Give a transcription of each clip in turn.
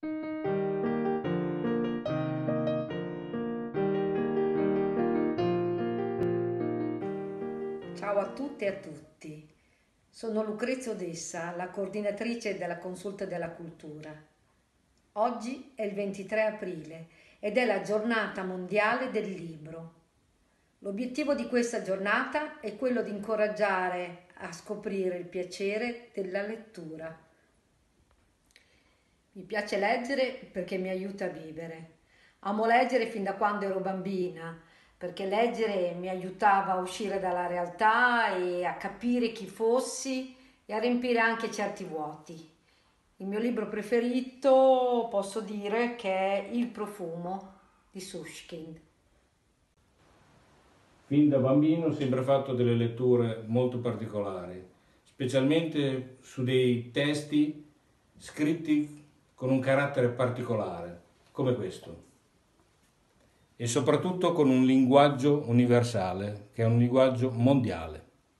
Ciao a tutte e a tutti. Sono Lucrezia Odessa, la coordinatrice della Consulta della Cultura. Oggi è il 23 aprile ed è la giornata mondiale del libro. L'obiettivo di questa giornata è quello di incoraggiare a scoprire il piacere della lettura. Mi piace leggere perché mi aiuta a vivere. Amo leggere fin da quando ero bambina, perché leggere mi aiutava a uscire dalla realtà e a capire chi fossi e a riempire anche certi vuoti. Il mio libro preferito posso dire che è Il profumo di Sushkin. Fin da bambino ho sempre fatto delle letture molto particolari, specialmente su dei testi scritti con un carattere particolare, come questo, e soprattutto con un linguaggio universale, che è un linguaggio mondiale.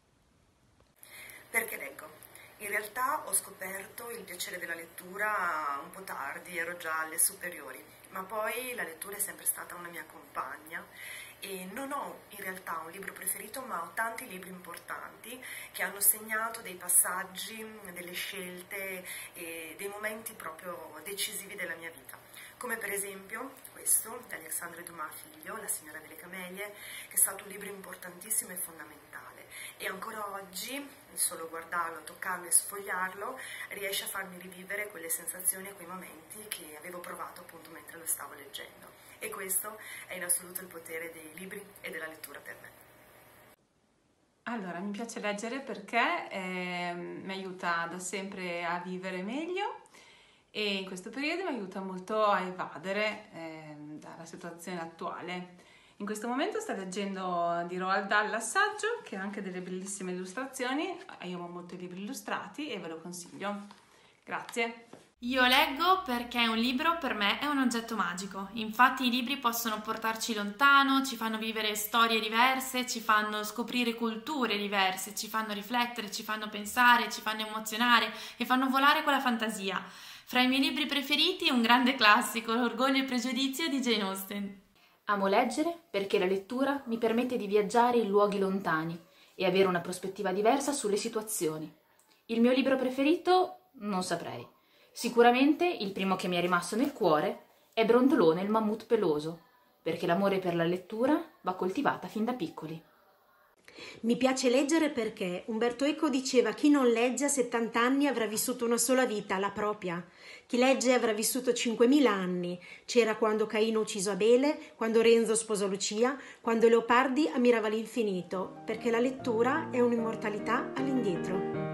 Perché leggo? In realtà ho scoperto il piacere della lettura un po' tardi, ero già alle superiori, ma poi la lettura è sempre stata una mia compagna e non ho in realtà un libro preferito, ma ho tanti libri importanti che hanno segnato dei passaggi, delle scelte e dei momenti proprio decisivi della mia vita. Come per esempio questo, di Alexandre Dumas figlio, La signora delle camelie, che è stato un libro importantissimo e fondamentale. E ancora oggi, solo guardarlo, toccarlo e sfogliarlo, riesce a farmi rivivere quelle sensazioni e quei momenti che avevo provato appunto mentre lo stavo leggendo. E questo è in assoluto il potere dei libri e della lettura per me. Allora, mi piace leggere perché mi aiuta da sempre a vivere meglio e in questo periodo mi aiuta molto a evadere dalla situazione attuale. In questo momento sto leggendo di Roald Dahl l'assaggio, che ha anche delle bellissime illustrazioni. Io amo molto i libri illustrati e ve lo consiglio. Grazie. Io leggo perché un libro per me è un oggetto magico. Infatti i libri possono portarci lontano, ci fanno vivere storie diverse, ci fanno scoprire culture diverse, ci fanno riflettere, ci fanno pensare, ci fanno emozionare e fanno volare con la fantasia. Fra i miei libri preferiti un grande classico, L'orgoglio e il pregiudizio di Jane Austen. Amo leggere perché la lettura mi permette di viaggiare in luoghi lontani e avere una prospettiva diversa sulle situazioni. Il mio libro preferito? Non saprei. Sicuramente il primo che mi è rimasto nel cuore è Brontolone il mammut peloso, perché l'amore per la lettura va coltivata fin da piccoli. Mi piace leggere perché Umberto Eco diceva: chi non legge a 70 anni avrà vissuto una sola vita, la propria. Chi legge avrà vissuto 5.000 anni. C'era quando Caino ucciso Abele, quando Renzo sposò Lucia, quando Leopardi ammirava l'infinito, perché la lettura è un'immortalità all'indietro.